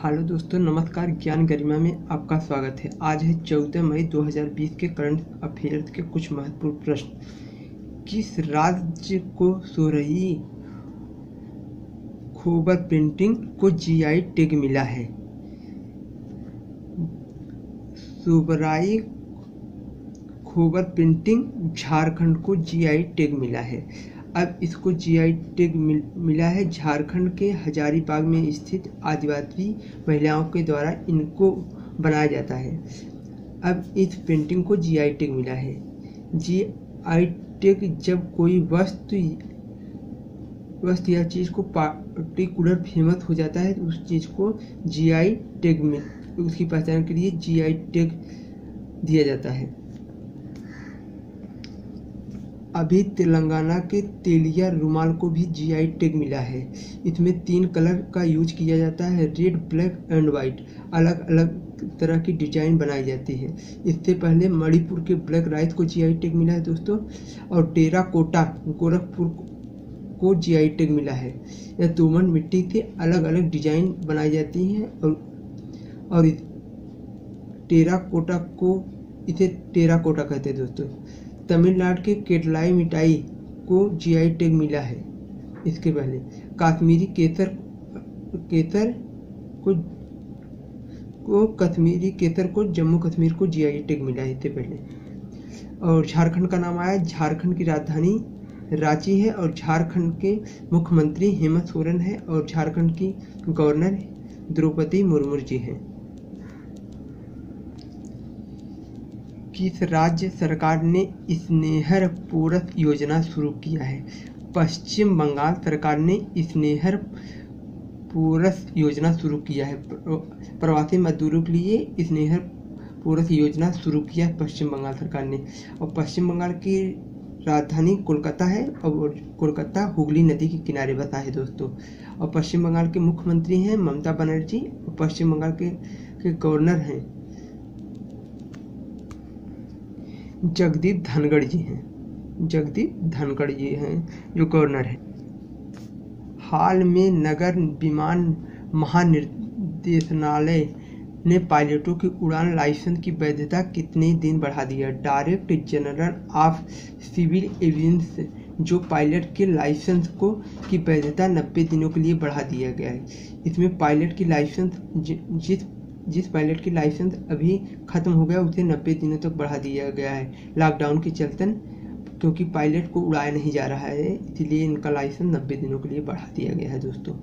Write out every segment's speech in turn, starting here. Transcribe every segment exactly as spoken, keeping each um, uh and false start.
Hello दोस्तों, नमस्कार। ज्ञान गरिमा में आपका स्वागत है। आज है चौदह मई दो हज़ार बीस के करंट अफेयर्स के कुछ महत्वपूर्ण प्रश्न। किस राज्य को सोरही खोबर प्रिंटिंग को जीआई टैग मिला है? सोबराई खोबर प्रिंटिंग झारखंड को जीआई टैग मिला है। अब इसको जीआई टैग मिल, मिला है। झारखंड के हजारीबाग में स्थित आदिवासी महिलाओं के द्वारा इनको बनाया जाता है। अब इस पेंटिंग को जीआई टैग मिला है। जीआई टैग जब कोई वस्तु वस्तु या चीज़ को पार्टिकुलर फेमस हो जाता है तो उस चीज़ को जीआई टैग में उसकी पहचान के लिए जीआई टैग दिया जाता है। अभी तेलंगाना के तेलिया रुमाल को भी जीआई टैग मिला है। इसमें तीन कलर का यूज किया जाता है, रेड, ब्लैक एंड वाइट। अलग अलग तरह की डिजाइन बनाई जाती है। इससे पहले मणिपुर के ब्लैक राइस को जीआई टैग मिला है दोस्तों, और टेराकोटा गोरखपुर को जीआई टैग मिला है। यह दोमट मिट्टी से अलग अलग डिजाइन बनाई जाती हैं और और टेराकोटा को इसे टेराकोटा कहते हैं दोस्तों। तमिलनाडु के केटलाई मिठाई को जीआई टैग मिला है। इसके पहले कश्मीरी केसर केसर को को कश्मीरी केसर को जम्मू कश्मीर को जीआई टैग मिला है इससे पहले। और झारखंड का नाम आया। झारखंड की राजधानी रांची है और झारखंड के मुख्यमंत्री हेमंत सोरेन है और झारखंड की गवर्नर द्रौपदी मुर्मू जी हैं। किस राज्य सरकार ने स्नेहर पोरस योजना शुरू किया है? पश्चिम बंगाल सरकार ने स्नेहर पोरस योजना शुरू किया है। प्रवासी मजदूरों के लिए स्नेहर पोरस योजना शुरू किया है पश्चिम बंगाल सरकार ने। और पश्चिम बंगाल की राजधानी कोलकाता है और कोलकाता हुगली नदी के किनारे बसा है दोस्तों। और पश्चिम बंगाल के मुख्यमंत्री हैं ममता बनर्जी और पश्चिम बंगाल के, के गवर्नर हैं जगदीप धनखड़ जी हैं जगदीप धनखड़ जी हैं जो गवर्नर हैं। हाल में नगर विमान महानिदेशालय ने पायलटों की उड़ान लाइसेंस की वैधता कितने दिन बढ़ा दी है? Director general of civil aviation जो पायलट के लाइसेंस को की वैधता नब्बे दिनों के लिए बढ़ा दिया गया है। इसमें पायलट की लाइसेंस जिस जिस पायलट की लाइसेंस अभी खत्म हो गया उसे नब्बे दिनों तक बढ़ा दिया गया है लॉकडाउन के चलते, क्योंकि पायलट को उड़ाया नहीं जा रहा है, इसलिए इनका लाइसेंस नब्बे दिनों के लिए बढ़ा दिया गया है दोस्तों।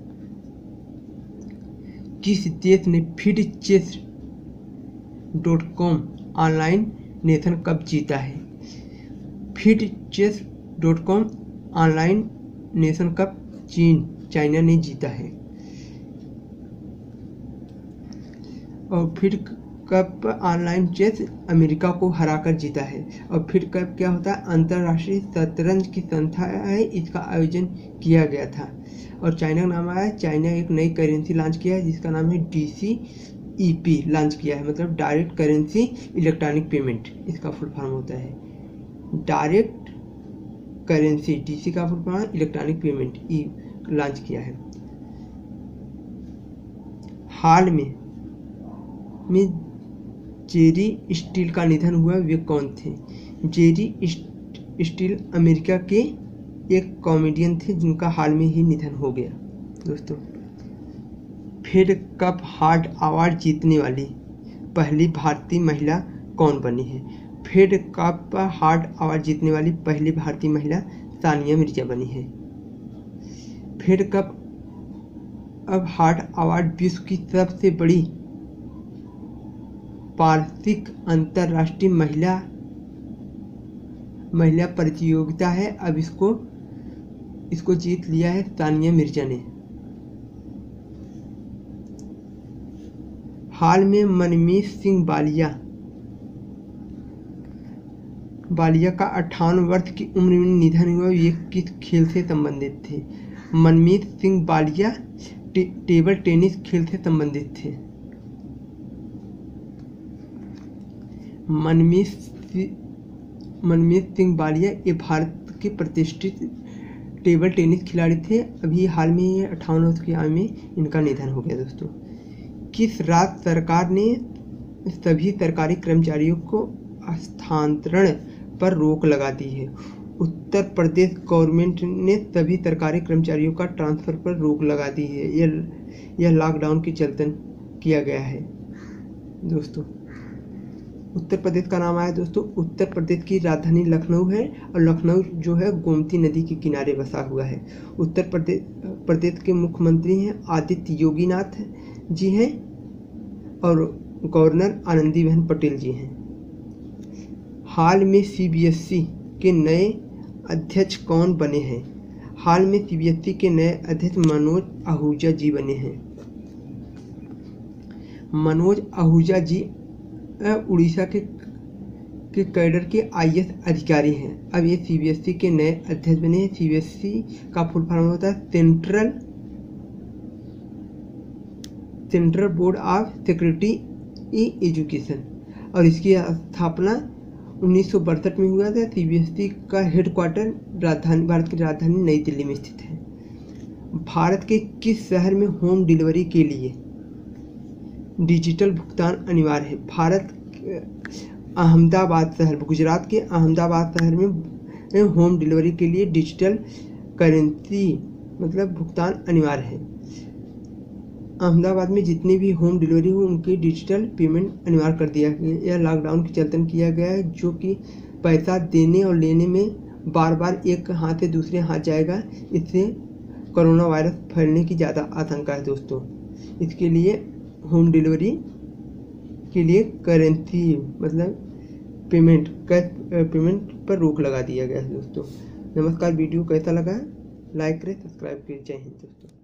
किस देश ने FIDE chess dot com online nation cup जीता है? FIDE chess dot com online nation cup चीन चाइना ने जीता है। और फिर कप ऑनलाइन चेस अमेरिका को हराकर जीता है। और फिर कप क्या होता है? अंतर्राष्ट्रीय शतरंज की संस्था है, इसका आयोजन किया गया था। और चाइना का नाम आया। चाइना एक नई करेंसी लॉन्च किया है जिसका नाम है डीसीईपी लॉन्च किया है, मतलब डायरेक्ट करेंसी इलेक्ट्रॉनिक पेमेंट इसका फुल फॉर्म होता है। डायरेक्ट करेंसी डीसी का full form electronic payment E launch किया है। हाल में में जेरी स्टील का निधन हुआ, वे कौन थे? जेरी स्टील अमेरिका के एक कॉमेडियन थे जिनका हाल में ही निधन हो गया दोस्तों। फेड कप हार्ट अवार्ड जीतने वाली पहली भारतीय महिला कौन बनी है? फेड कप हार्ट अवार्ड जीतने वाली पहली भारतीय महिला सानिया मिर्जा बनी है। फेड कप अब हार्ट अवार्ड विश्व की सबसे बड़ी वार्षिक अंतर्राष्ट्रीय महिला महिला प्रतियोगिता है। अब इसको इसको जीत लिया है सानिया मिर्जा ने। हाल में मनमीत सिंह बालिया बालिया का अट्ठावन वर्ष की उम्र में निधन हुआ। ये किस खेल से संबंधित थे? मनमीत सिंह बालिया टे, टेबल टेनिस खेल से संबंधित थे। मनमीत मनमीत सिंह बालिया ये भारत के प्रतिष्ठित टेबल टेनिस खिलाड़ी थे। अभी हाल में अट्ठावन वर्ष की आयु में इनका निधन हो गया दोस्तों। किस राज्य सरकार ने सभी सरकारी कर्मचारियों को स्थानांतरण पर रोक लगा दी है? उत्तर प्रदेश गवर्नमेंट ने सभी सरकारी कर्मचारियों का ट्रांसफर पर रोक लगा दी है। यह यह लॉकडाउन के चलते किया गया है दोस्तों। उत्तर प्रदेश का नाम आया दोस्तों। उत्तर प्रदेश की राजधानी लखनऊ है और लखनऊ जो है गोमती नदी के किनारे बसा हुआ है। उत्तर प्रदेश प्रदेश के मुख्यमंत्री हैं आदित्य योगीनाथ जी हैं और गवर्नर आनंदीबेन पटेल जी हैं। हाल में सीबीएसई के नए अध्यक्ष कौन बने हैं? हाल में सीबीएसई के नए अध्यक्ष मनोज आहूजा जी बने हैं। मनोज आहूजा जी उड़ीसा के के कैडर के आईएएस अधिकारी हैं। अब ये सीबीएसई के नए अध्यक्ष बने हैं। सीबीएसई का फुल फॉर्म होता है central central board of security education और इसकी स्थापना उन्नीस सौ बासठ में हुआ था। सीबीएसई का हेडक्वार्टर राजधानी भारत की राजधानी नई दिल्ली में स्थित है। भारत के किस शहर में होम डिलीवरी के लिए डिजिटल भुगतान अनिवार्य है? भारत अहमदाबाद शहर, गुजरात के अहमदाबाद शहर में होम डिलीवरी के लिए डिजिटल करेंसी मतलब भुगतान अनिवार्य है। अहमदाबाद में जितनी भी होम डिलीवरी हो उनकी डिजिटल पेमेंट अनिवार्य कर दिया गया। यह लॉकडाउन के चलते किया गया है, जो कि पैसा देने और लेने में बार बार एक हाथ से दूसरे हाथ जाएगा। इससे कोरोना वायरस फैलने की ज़्यादा आशंका है दोस्तों। इसके लिए होम डिलीवरी के लिए करेंसी मतलब पेमेंट कैश पेमेंट पर रोक लगा दिया गया है दोस्तों। नमस्कार, वीडियो कैसा लगा? लाइक करें, सब्सक्राइब करें। जय हिंद दोस्तों।